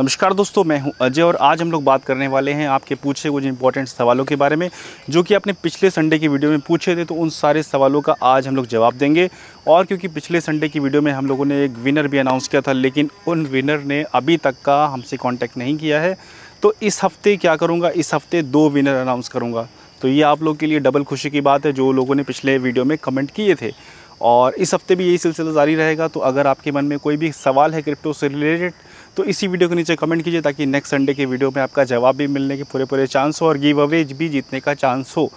नमस्कार दोस्तों, मैं हूं अजय और आज हम लोग बात करने वाले हैं आपके पूछे कुछ इंपॉर्टेंट सवालों के बारे में जो कि आपने पिछले संडे की वीडियो में पूछे थे। तो उन सारे सवालों का आज हम लोग जवाब देंगे। और क्योंकि पिछले संडे की वीडियो में हम लोगों ने एक विनर भी अनाउंस किया था, लेकिन उन विनर ने अभी तक का हमसे कॉन्टैक्ट नहीं किया है। तो इस हफ्ते क्या करूँगा, इस हफ्ते 2 विनर अनाउंस करूँगा। तो ये आप लोग के लिए डबल खुशी की बात है जो लोगों ने पिछले वीडियो में कमेंट किए थे। और इस हफ्ते भी यही सिलसिला जारी रहेगा। तो अगर आपके मन में कोई भी सवाल है क्रिप्टो से रिलेटेड तो इसी वीडियो के नीचे कमेंट कीजिए ताकि नेक्स्ट संडे के वीडियो में आपका जवाब भी मिलने के पूरे चांस हो और गिव अवे भी जीतने का चांस हो।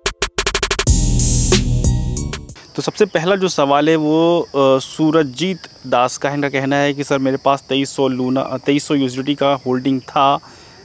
तो सबसे पहला जो सवाल है वो सूरजजीत दास का इनका कहना है कि सर मेरे पास 2300 यूएसडीटी का होल्डिंग था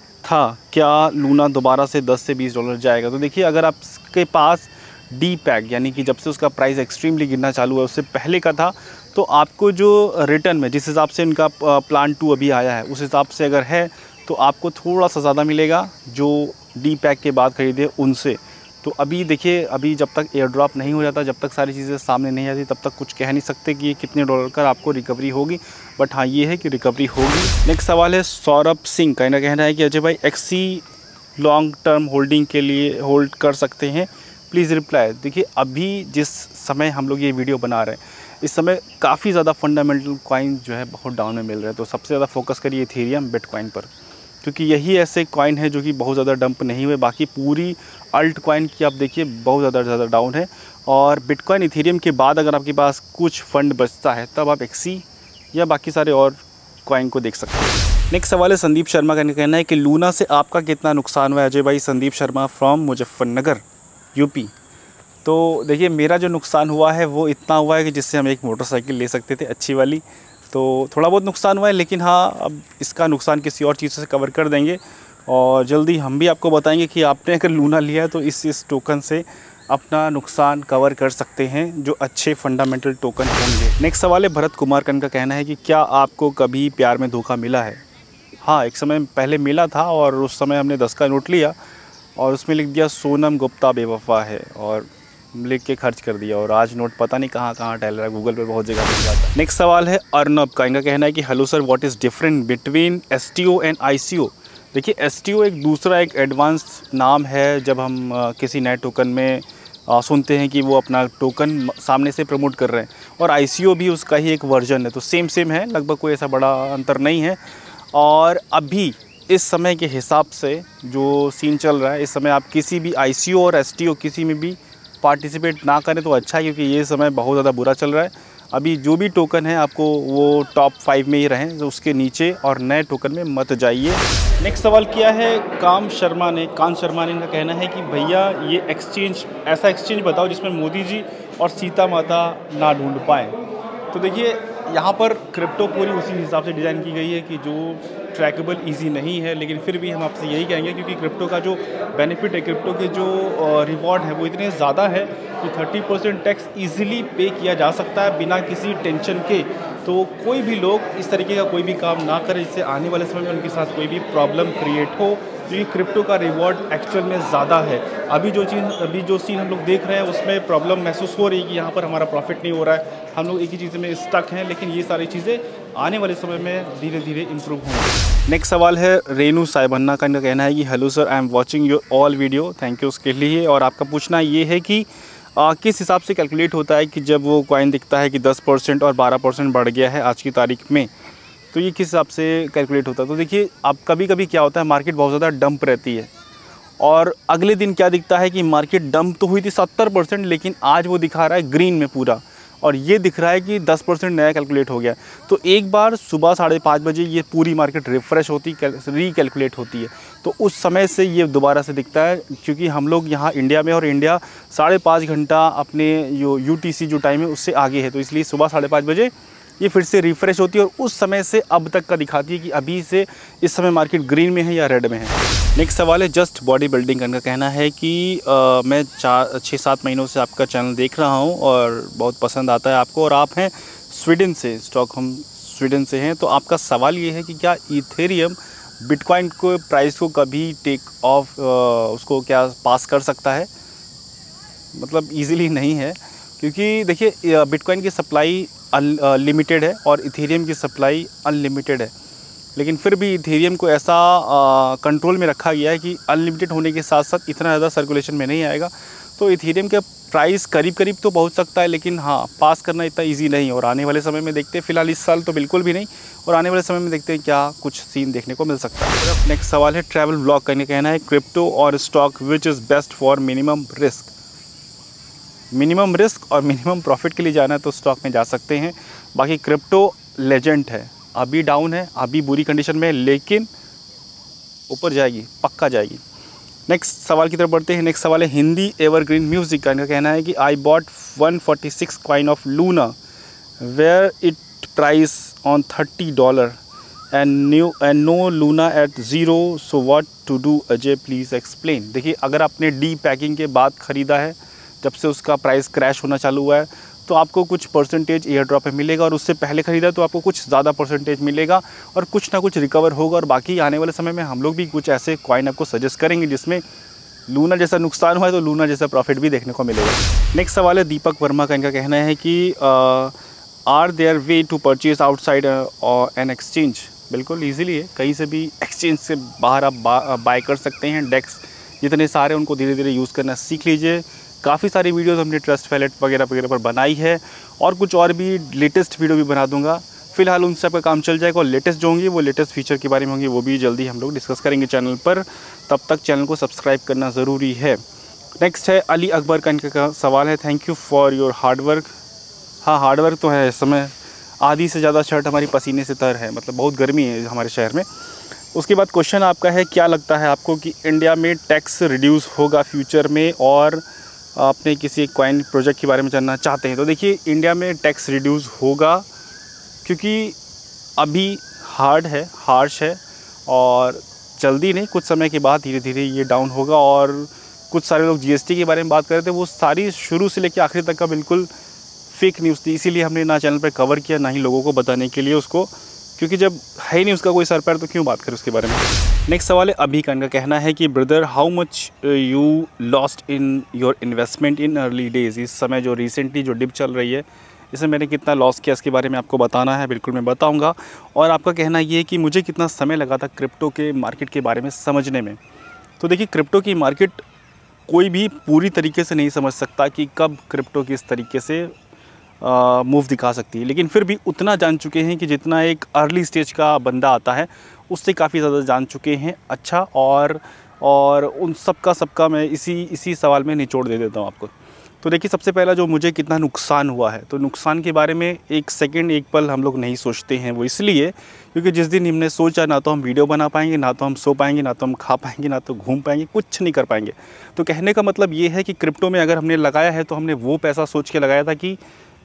क्या लूना दोबारा से 10 से 20 डॉलर जाएगा। तो देखिए, अगर आपके पास डी पैक यानी कि जब से उसका प्राइस एक्सट्रीमली गिरना चालू है उससे पहले का था, तो आपको जो रिटर्न में जिस हिसाब से इनका प्लान 2 अभी आया है उस हिसाब से अगर है तो आपको थोड़ा सा ज़्यादा मिलेगा जो डी पैक के बाद ख़रीदे उनसे। तो अभी देखिए, अभी जब तक एयर ड्रॉप नहीं हो जाता, जब तक सारी चीज़ें सामने नहीं आती, तब तक कुछ कह नहीं सकते कि ये कितने डॉलर का आपको रिकवरी होगी। बट हाँ, ये है कि रिकवरी होगी। नेक्स्ट सवाल है सौरभ सिंह का, इनका कहना है कि अजय भाई एक्सी लॉन्ग टर्म होल्डिंग के लिए होल्ड कर सकते हैं, प्लीज़ रिप्लाई। देखिए, अभी जिस समय हम लोग ये वीडियो बना रहे हैं इस समय काफ़ी ज़्यादा फंडामेंटल कॉइन जो है बहुत डाउन में मिल रहे हैं। तो सबसे ज़्यादा फोकस करिए इथेरियम, बिटकॉइन पर, क्योंकि यही ऐसे कॉइन है जो कि बहुत ज़्यादा डंप नहीं हुए। बाकी पूरी अल्ट कॉइन की आप देखिए बहुत ज़्यादा डाउन है। और बिटकॉइन इथेरियम के बाद अगर आपके पास कुछ फंड बचता है तब आप एक्सी या बाकी सारे और कॉइन को देख सकते हैं। नेक्स्ट सवाल है संदीप शर्मा का, कहना है कि लूना से आपका कितना नुकसान हुआ है अजय भाई। Sandeep Sharma from Muzaffarnagar UP. तो देखिए, मेरा जो नुकसान हुआ है वो इतना हुआ है कि जिससे हम एक मोटरसाइकिल ले सकते थे अच्छी वाली। तो थोड़ा बहुत नुकसान हुआ है, लेकिन हाँ, अब इसका नुकसान किसी और चीज़ से कवर कर देंगे और जल्दी हम भी आपको बताएंगे कि आपने अगर लूना लिया है तो इस टोकन से अपना नुकसान कवर कर सकते हैं जो अच्छे फंडामेंटल टोकन होंगे। नेक्स्ट सवाल है भरत कुमार का कहना है कि क्या आपको कभी प्यार में धोखा मिला है। हाँ, एक समय पहले मिला था और उस समय हमने 10 का नोट लिया और उसमें लिख दिया सोनम गुप्ता बेवफा है और लिख के खर्च कर दिया और आज नोट पता नहीं कहाँ टहल रहा है, गूगल पे बहुत जगह मिल जाता है। नेक्स्ट सवाल है अर्नब का, इनका कहना है कि hello sir, what is different between STO and ICO. देखिए, एसटीओ एक एडवांस नाम है जब हम किसी नए टोकन में सुनते हैं कि वो अपना टोकन सामने से प्रमोट कर रहे हैं, और आईसीओ भी उसका ही एक वर्जन है। तो सेम है, लगभग कोई ऐसा बड़ा अंतर नहीं है। और अभी इस समय के हिसाब से जो सीन चल रहा है, इस समय आप किसी भी आईसीओ और एसटीओ किसी में भी पार्टिसिपेट ना करें तो अच्छा है, क्योंकि ये समय बहुत ज़्यादा बुरा चल रहा है। अभी जो भी टोकन है आपको वो टॉप 5 में ही रहें, तो उसके नीचे और नए टोकन में मत जाइए। नेक्स्ट सवाल किया है कान शर्मा ने इनका कहना है कि भैया ये ऐसा एक्सचेंज बताओ जिसमें मोदी जी और सीता माता ना ढूंढ पाएँ। तो देखिए, यहाँ पर क्रिप्टो पूरी उसी हिसाब से डिज़ाइन की गई है कि जो ट्रैकेबल इजी नहीं है, लेकिन फिर भी हम आपसे यही कहेंगे क्योंकि क्रिप्टो का जो बेनिफिट है, क्रिप्टो के जो रिवॉर्ड है वो इतने ज़्यादा है कि 30% टैक्स इजीली पे किया जा सकता है बिना किसी टेंशन के। तो कोई भी लोग इस तरीके का कोई भी काम ना करें जिससे आने वाले समय में उनके साथ कोई भी प्रॉब्लम क्रिएट हो, क्योंकि क्रिप्टो का रिवॉर्ड एक्चुअल में ज़्यादा है। अभी जो सीन हम लोग देख रहे हैं उसमें प्रॉब्लम महसूस हो रही है कि यहाँ पर हमारा प्रॉफिट नहीं हो रहा है, हम लोग एक ही चीज़ में स्टक हैं, लेकिन ये सारी चीज़ें आने वाले समय में धीरे धीरे इम्प्रूव होंगी। नेक्स्ट सवाल है रेनू साहिबन्ना का, इनका कहना है कि hello sir, I am watching your all video, thank you उसके लिए। और आपका पूछना ये है कि किस हिसाब से कैलकुलेट होता है कि जब वो कॉइन दिखता है कि 10% और 12% बढ़ गया है आज की तारीख में, तो ये किस हिसाब से कैलकुलेट होता है। तो देखिए, अब कभी क्या होता है, मार्केट बहुत ज़्यादा डंप रहती है और अगले दिन क्या दिखता है कि मार्केट डंप तो हुई थी 70%, लेकिन आज वो दिखा रहा है ग्रीन में पूरा, और ये दिख रहा है कि 10% नया कैलकुलेट हो गया। तो एक बार सुबह 5:30 बजे ये पूरी मार्केट रिफ़्रेश होती, रीकैलकुलेट होती है, तो उस समय से ये दोबारा से दिखता है। क्योंकि हम लोग यहाँ इंडिया में, और इंडिया 5.5 घंटा अपने जो यूटीसी जो टाइम है उससे आगे है, तो इसलिए सुबह 5:30 बजे ये फिर से रिफ़्रेश होती है और उस समय से अब तक का दिखाती है कि अभी से इस समय मार्केट ग्रीन में है या रेड में है। नेक्स्ट सवाल है जस्ट बॉडी बिल्डिंग का कहना है कि मैं 6-7 महीनों से आपका चैनल देख रहा हूं और बहुत पसंद आता है आपको, और आप हैं स्वीडन से, स्टॉकहोम स्वीडन से हैं। तो आपका सवाल ये है कि क्या इथेरियम बिटकॉइन को प्राइस को कभी टेक ऑफ उसको क्या पास कर सकता है। मतलब ईज़िली नहीं है, क्योंकि देखिए बिटकॉइन की सप्लाई लिमिटेड है और इथेरियम की सप्लाई अनलिमिटेड है। लेकिन फिर भी इथेरियम को ऐसा कंट्रोल में रखा गया है कि अनलिमिटेड होने के साथ साथ इतना ज़्यादा सर्कुलेशन में नहीं आएगा। तो इथेरियम का प्राइस करीब करीब तो पहुंच सकता है, लेकिन हाँ, पास करना इतना इजी नहीं। और आने वाले समय में देखते हैं, फिलहाल इस साल तो बिल्कुल भी नहीं, और आने वाले समय में देखते हैं क्या कुछ सीन देखने को मिल सकता है। नेक्स्ट सवाल है ट्रैवल ब्लॉग का कहना है क्रिप्टो और stock which is best for minimum risk. Minimum risk और मिनिमम प्रॉफिट के लिए जाना है तो स्टॉक में जा सकते हैं। बाकी क्रिप्टो लेजेंड है, अभी डाउन है, अभी बुरी कंडीशन में है, लेकिन ऊपर जाएगी, पक्का जाएगी। नेक्स्ट सवाल की तरफ बढ़ते हैं। नेक्स्ट सवाल है हिंदी एवरग्रीन म्यूजिक का कहना है कि I bought 146 coin of Luna where it price on $30 and no Luna at 0, so what to do Ajay please explain. देखिए, अगर आपने डी पैकिंग के बाद ख़रीदा है, जब से उसका प्राइस क्रैश होना चालू हुआ है, तो आपको कुछ परसेंटेज एयर ड्रॉप में मिलेगा, और उससे पहले ख़रीदा तो आपको कुछ ज़्यादा परसेंटेज मिलेगा और कुछ ना कुछ रिकवर होगा। और बाकी आने वाले समय में हम लोग भी कुछ ऐसे कॉइन आपको सजेस्ट करेंगे जिसमें लूना जैसा नुकसान हुआ है तो लूना जैसा प्रॉफिट भी देखने को मिलेगा। नेक्स्ट सवाल है दीपक वर्मा का, इनका कहना है कि are there way to purchase outside an exchange. बिल्कुल ईजिली है, कहीं से भी एक्सचेंज से बाहर आप बाय कर सकते हैं। डेक्स जितने सारे उनको धीरे धीरे यूज़ करना सीख लीजिए। काफ़ी सारी वीडियोस हमने ट्रस्ट वैलेट वगैरह वगैरह पर बनाई है, और कुछ और भी लेटेस्ट वीडियो भी बना दूंगा। फिलहाल उन सब का काम चल जाएगा, और लेटेस्ट जो होंगी वो लेटेस्ट फीचर के बारे में होंगी, वो भी जल्दी हम लोग डिस्कस करेंगे चैनल पर। तब तक चैनल को सब्सक्राइब करना ज़रूरी है। नेक्स्ट है अली अकबर का, इनका सवाल है thank you for your hard work. हाँ, हार्डवर्क तो है, इस समय आधी से ज़्यादा शर्ट हमारी पसीने से तर है, मतलब बहुत गर्मी है हमारे शहर में। उसके बाद क्वेश्चन आपका है क्या लगता है आपको कि इंडिया में टैक्स रिड्यूस होगा फ्यूचर में, और आपने किसी कॉइन प्रोजेक्ट के बारे में जानना चाहते हैं तो देखिए, इंडिया में टैक्स रिड्यूस होगा क्योंकि अभी हार्श है, और जल्दी नहीं, कुछ समय के बाद धीरे धीरे ये डाउन होगा। और कुछ सारे लोग जीएसटी के बारे में बात कर रहे थे, वो सारी शुरू से लेकर आखिरी तक का बिल्कुल फेक न्यूज़ थी, इसीलिए हमने ना चैनल पर कवर किया, ना ही लोगों को बताने के लिए उसको, क्योंकि जब है ही नहीं उसका कोई सर पैर तो क्यों बात करें उसके बारे में। नेक्स्ट सवाल है अभी का, इनका कहना है कि brother how much you lost in your investment in early days. इस समय जो रिसेंटली जो डिप चल रही है, इसमें मैंने कितना लॉस किया इसके बारे में आपको बताना है। बिल्कुल मैं बताऊंगा। और आपका कहना ये है कि मुझे कितना समय लगा था क्रिप्टो के मार्केट के बारे में समझने में। तो देखिए, क्रिप्टो की मार्केट कोई भी पूरी तरीके से नहीं समझ सकता कि कब क्रिप्टो किस तरीके से मूव दिखा सकती है, लेकिन फिर भी उतना जान चुके हैं कि जितना एक अर्ली स्टेज का बंदा आता है उससे काफ़ी ज़्यादा जान चुके हैं। अच्छा, और उन सबका मैं इसी सवाल में निचोड़ दे देता हूँ आपको। तो देखिए, सबसे पहला जो मुझे कितना नुकसान हुआ है, तो नुकसान के बारे में एक सेकंड एक पल हम लोग नहीं सोचते हैं। वो इसलिए क्योंकि जिस दिन हमने सोचा, ना तो हम वीडियो बना पाएंगे, ना तो हम सो पाएंगे, ना तो हम खा पाएंगे, ना तो घूम पाएंगे, कुछ नहीं कर पाएंगे। तो कहने का मतलब ये है कि क्रिप्टो में अगर हमने लगाया है तो हमने वो पैसा सोच के लगाया था कि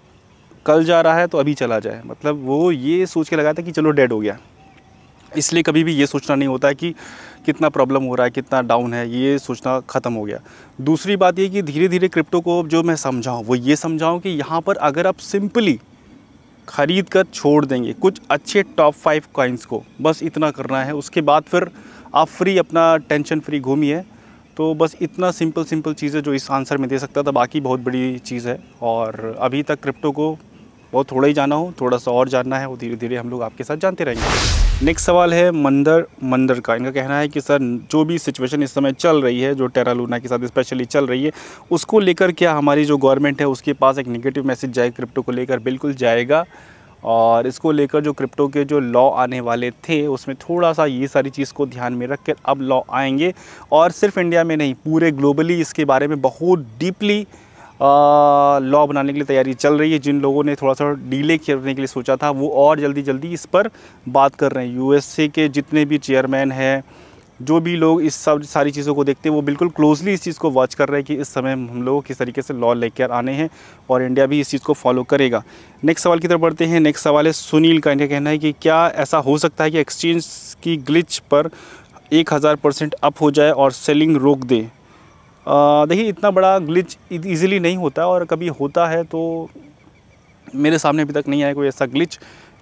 कल जा रहा है तो अभी चला जाए, मतलब वो ये सोच के लगाया था कि चलो डेड हो गया। इसलिए कभी भी ये सोचना नहीं होता है कि कितना प्रॉब्लम हो रहा है, कितना डाउन है, ये सोचना ख़त्म हो गया। दूसरी बात ये कि धीरे धीरे क्रिप्टो को जो मैं समझाऊँ वो ये समझाऊँ कि यहाँ पर अगर आप सिंपली ख़रीद कर छोड़ देंगे कुछ अच्छे टॉप 5 कॉइन्स को, बस इतना करना है। उसके बाद फिर आप फ्री, अपना टेंशन फ्री घूमिए। तो बस इतना सिंपल चीज़ है जो इस आंसर में दे सकता था, बाकी बहुत बड़ी चीज़ है। और अभी तक क्रिप्टो को बहुत थोड़ा ही जाना हो, थोड़ा सा और जानना है, वो धीरे धीरे हम लोग आपके साथ जानते रहेंगे। नेक्स्ट सवाल है मंदर का, इनका कहना है कि सर जो भी सिचुएशन इस समय चल रही है, जो टेरा लूना के साथ स्पेशली चल रही है, उसको लेकर क्या हमारी जो गवर्नमेंट है उसके पास एक नेगेटिव मैसेज जाए क्रिप्टो को लेकर? बिल्कुल जाएगा। और इसको लेकर जो क्रिप्टो के जो लॉ आने वाले थे उसमें थोड़ा सा ये सारी चीज़ को ध्यान में रख कर अब लॉ आएंगे, और सिर्फ इंडिया में नहीं, पूरे ग्लोबली इसके बारे में बहुत डीपली लॉ बनाने के लिए तैयारी चल रही है। जिन लोगों ने थोड़ा सा डिले करने के लिए सोचा था वो और जल्दी इस पर बात कर रहे हैं। यूएसए के जितने भी चेयरमैन हैं, जो भी लोग इस सब सारी चीज़ों को देखते हैं, वो बिल्कुल क्लोजली इस चीज़ को वॉच कर रहे हैं कि इस समय हम लोग किस तरीके से लॉ लेकर आने हैं, और इंडिया भी इस चीज़ को फॉलो करेगा। नेक्स्ट सवाल की तरफ बढ़ते हैं। नेक्स्ट सवाल है सुनील का, इनका कहना है कि क्या ऐसा हो सकता है कि एक्सचेंज की ग्लिच पर 1000% अप हो जाए और सेलिंग रोक दे? देखिए, इतना बड़ा ग्लिच इजीली नहीं होता, और कभी होता है तो मेरे सामने अभी तक नहीं आया कोई ऐसा ग्लिच।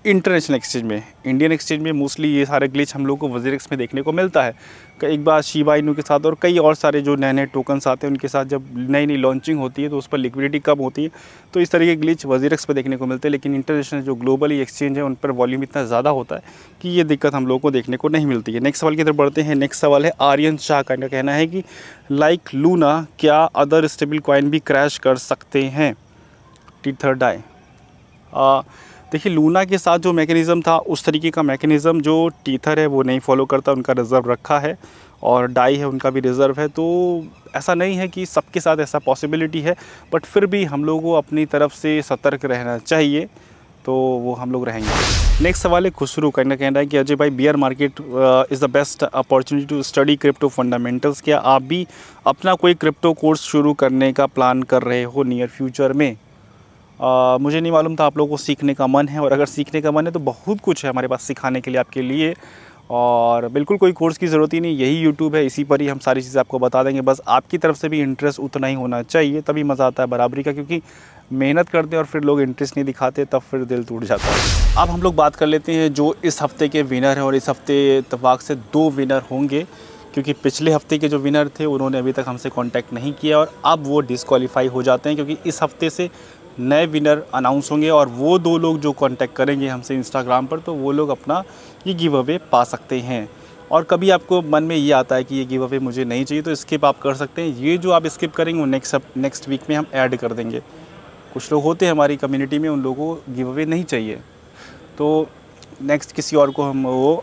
इंटरनेशनल एक्सचेंज में। इंडियन एक्सचेंज में मोस्टली ये सारे ग्लिच हम लोग को वज़ीरेक्स में देखने को मिलता है। एक बार शिबा इनू के साथ और कई और सारे जो नए नए टोकन्स आते हैं उनके साथ जब नई नई लॉन्चिंग होती है तो उस पर लिक्विडिटी कम होती है, तो इस तरह के ग्लिच वज़ीरेक्स पे देखने को मिलते हैं। लेकिन इंटरनेशनल जो ग्लोबली एक्सचेंज है उन पर वॉल्यूम इतना ज़्यादा होता है कि ये दिक्कत हम लोग को देखने को नहीं मिलती है। नेक्स्ट सवाल की तरफ बढ़ते हैं। नेक्स्ट सवाल है आर्यन शाह का, इनका कहना है कि लाइक लूना क्या अदर स्टेबल कॉइन भी क्रैश कर सकते हैं? Teether die. देखिए लूना के साथ जो मैकेनिज़्म था उस तरीके का मैकेनिज़्म जो टीथर है वो नहीं फॉलो करता, उनका रिज़र्व रखा है, और डाई है उनका भी रिज़र्व है। तो ऐसा नहीं है कि सबके साथ ऐसा पॉसिबिलिटी है, बट फिर भी हम लोगों को अपनी तरफ से सतर्क रहना चाहिए, तो वो हम लोग रहेंगे। नेक्स्ट सवाल है खुसरू का, कहना है कि अजय भाई bear market is the best opportunity to study crypto fundamentals. क्या आप भी अपना कोई क्रिप्टो कोर्स शुरू करने का प्लान कर रहे हो नियर फ्यूचर में? मुझे नहीं मालूम था आप लोगों को सीखने का मन है, और अगर सीखने का मन है तो बहुत कुछ है हमारे पास सिखाने के लिए आपके लिए, और बिल्कुल कोई कोर्स की ज़रूरत ही नहीं, यही यूट्यूब है, इसी पर ही हम सारी चीज़ें आपको बता देंगे। बस आपकी तरफ से भी इंटरेस्ट उतना ही होना चाहिए, तभी मज़ा आता है बराबरी का, क्योंकि मेहनत करते हैं और फिर लोग इंटरेस्ट नहीं दिखाते तब फिर दिल टूट जाता है। अब हम लोग बात कर लेते हैं जो इस हफ़्ते के विनर हैं, और इस हफ़्ते इत्तेफाक से 2 विनर होंगे, क्योंकि पिछले हफ्ते के जो विनर थे उन्होंने अभी तक हमसे कांटेक्ट नहीं किया और अब वो डिस्क्वालीफाई हो जाते हैं, क्योंकि इस हफ्ते से नए विनर अनाउंस होंगे, और वो 2 लोग जो कांटेक्ट करेंगे हमसे इंस्टाग्राम पर तो वो लोग अपना ये गिव अवे पा सकते हैं। और कभी आपको मन में ये आता है कि ये गिव अवे मुझे नहीं चाहिए तो स्किप आप कर सकते हैं, ये जो आप स्किप करेंगे वो नेक्स्ट वीक में हम ऐड कर देंगे। कुछ लोग होते हैं हमारी कम्युनिटी में, उन लोगों को गिव अवे नहीं चाहिए, तो नेक्स्ट किसी और को हम वो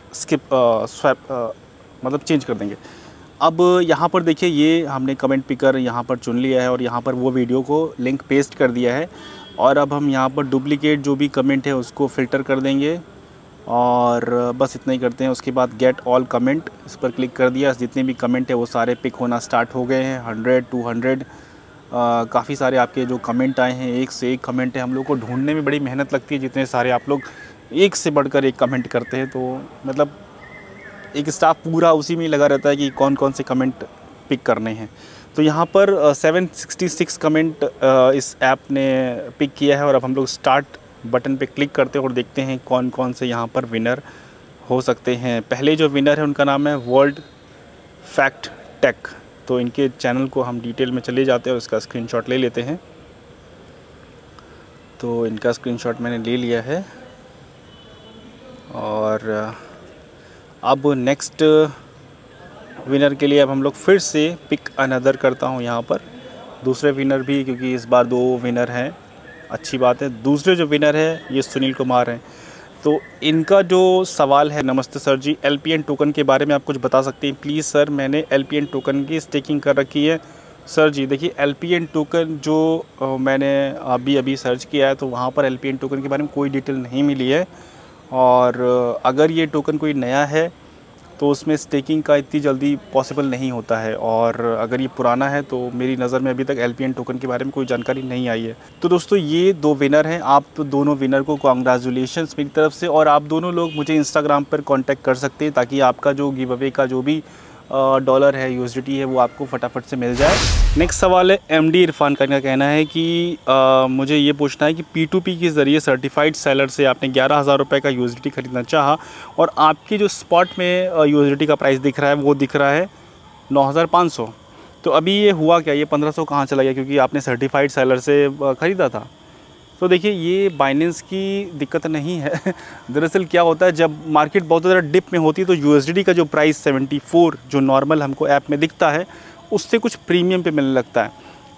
मतलब चेंज कर देंगे। अब यहाँ पर देखिए ये हमने कमेंट पिकर यहाँ पर चुन लिया है और यहाँ पर वो वीडियो को लिंक पेस्ट कर दिया है, और अब हम यहाँ पर डुप्लीकेट जो भी कमेंट है उसको फ़िल्टर कर देंगे, और बस इतना ही करते हैं। उसके बाद गेट ऑल कमेंट, इस पर क्लिक कर दिया, जितने भी कमेंट है वो सारे पिक होना स्टार्ट हो गए हैं, 100 200 काफ़ी सारे आपके जो कमेंट आए हैं, एक से एक कमेंट है। हम लोग को ढूंढने में बड़ी मेहनत लगती है, जितने सारे आप लोग एक से बढ़कर एक कमेंट करते हैं, तो मतलब एक स्टाफ पूरा उसी में लगा रहता है कि कौन कौन से कमेंट पिक करने हैं। तो यहाँ पर 766 कमेंट इस ऐप ने पिक किया है, और अब हम लोग स्टार्ट बटन पे क्लिक करते हैं और देखते हैं कौन कौन से यहाँ पर विनर हो सकते हैं। पहले जो विनर है उनका नाम है वर्ल्ड फैक्ट टेक, तो इनके चैनल को हम डिटेल में चले जाते हैं और इसका स्क्रीनशॉट ले लेते हैं। तो इनका स्क्रीनशॉट मैंने ले लिया है, और अब नेक्स्ट विनर के लिए अब हम लोग फिर से पिक अनदर करता हूँ यहाँ पर दूसरे विनर भी, क्योंकि इस बार 2 विनर हैं, अच्छी बात है। दूसरे जो विनर है ये सुनील कुमार हैं। तो इनका जो सवाल है, नमस्ते सर जी, एलपीएन टोकन के बारे में आप कुछ बता सकते हैं प्लीज़ सर? मैंने एलपीएन टोकन की स्टेकिंग कर रखी है। सर जी देखिए एलपीएन टोकन जो मैंने अभी सर्च किया है तो वहाँ पर एलपीएन टोकन के बारे में कोई डिटेल नहीं मिली है, और अगर ये टोकन कोई नया है तो उसमें स्टेकिंग का इतनी जल्दी पॉसिबल नहीं होता है, और अगर ये पुराना है तो मेरी नज़र में अभी तक एलपीएन टोकन के बारे में कोई जानकारी नहीं आई है। तो दोस्तों ये 2 विनर हैं, आप दोनों विनर को कॉन्ग्रेचुलेशंस मेरी तरफ से, और आप दोनों लोग मुझे इंस्टाग्राम पर कांटेक्ट कर सकते हैं ताकि आपका जो गिव अवे का जो भी डॉलर है, यूएसडीटी है, वो आपको फटाफट से मिल जाए। नेक्स्ट सवाल है एमडी इरफान का कहना है कि मुझे ये पूछना है कि P2P के ज़रिए सर्टिफाइड सेलर से आपने 11,000 रुपये का यूएसडीटी ख़रीदना चाहा, और आपकी जो स्पॉट में यूएसडीटी का प्राइस दिख रहा है वो दिख रहा है 9,500, तो अभी ये हुआ क्या, ये 1,500 कहाँ चला गया? क्योंकि आपने सर्टिफाइड सेलर से ख़रीदा था। तो देखिए ये बाइनेंस की दिक्कत नहीं है दरअसल क्या होता है, जब मार्केट बहुत ज़्यादा डिप में होती है तो यूएसडीटी का जो प्राइस 74 जो नॉर्मल हमको ऐप में दिखता है उससे कुछ प्रीमियम पे मिलने लगता है।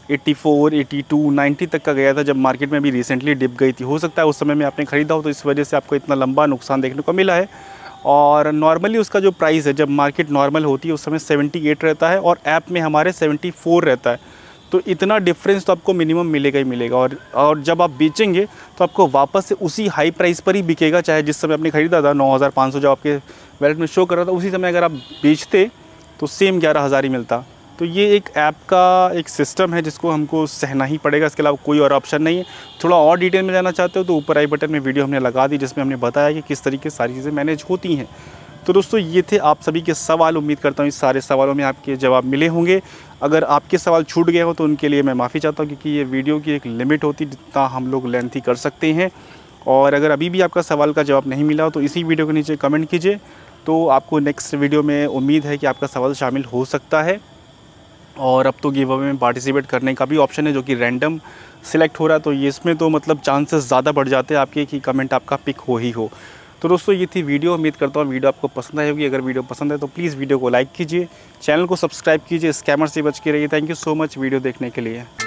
84, 82, 90 तक का गया था जब मार्केट में भी रिसेंटली डिप गई थी। हो सकता है उस समय में आपने ख़रीदा हो तो इस वजह से आपको इतना लंबा नुकसान देखने को मिला है। और नॉर्मली उसका जो प्राइस है जब मार्केट नॉर्मल होती है उस समय 78 रहता है और ऐप में हमारे 74 रहता है। तो इतना डिफरेंस तो आपको मिनिमम मिलेगा ही मिलेगा, और जब आप बेचेंगे तो आपको वापस से उसी हाई प्राइस पर ही बिकेगा, चाहे जिस समय आपने ख़रीदा था 9,500 जब आपके वैलेट में शो कर रहा था, उसी समय अगर आप बेचते तो सेम 11,000 ही मिलता। तो ये एक ऐप का एक सिस्टम है जिसको हमको सहना ही पड़ेगा, इसके अलावा कोई और ऑप्शन नहीं है। थोड़ा और डिटेल में जाना चाहते हो तो ऊपर आई बटन में वीडियो हमने लगा दी जिसमें हमने बताया कि किस तरीके से सारी चीज़ें मैनेज होती हैं। तो दोस्तों ये थे आप सभी के सवाल, उम्मीद करता हूँ इस सारे सवालों में आपके जवाब मिले होंगे। अगर आपके सवाल छूट गए हो तो उनके लिए मैं माफ़ी चाहता हूँ, क्योंकि ये वीडियो की एक लिमिट होती है जितना हम लोग लेंथी कर सकते हैं। और अगर अभी भी आपका सवाल का जवाब नहीं मिला तो इसी वीडियो के नीचे कमेंट कीजिए, तो आपको नेक्स्ट वीडियो में उम्मीद है कि आपका सवाल शामिल हो सकता है। और अब तो गिव अवे में पार्टिसिपेट करने का भी ऑप्शन है जो कि रैंडम सिलेक्ट हो रहा है, तो ये इसमें तो मतलब चांसेस ज़्यादा बढ़ जाते हैं आपके कि कमेंट आपका पिक हो ही हो। तो दोस्तों ये थी वीडियो, उम्मीद करता हूँ वीडियो आपको पसंद आई होगी। अगर वीडियो पसंद है तो प्लीज़ वीडियो को लाइक कीजिए, चैनल को सब्सक्राइब कीजिए, स्कैमर से बच के रहिए। Thank you so much video देखने के लिए।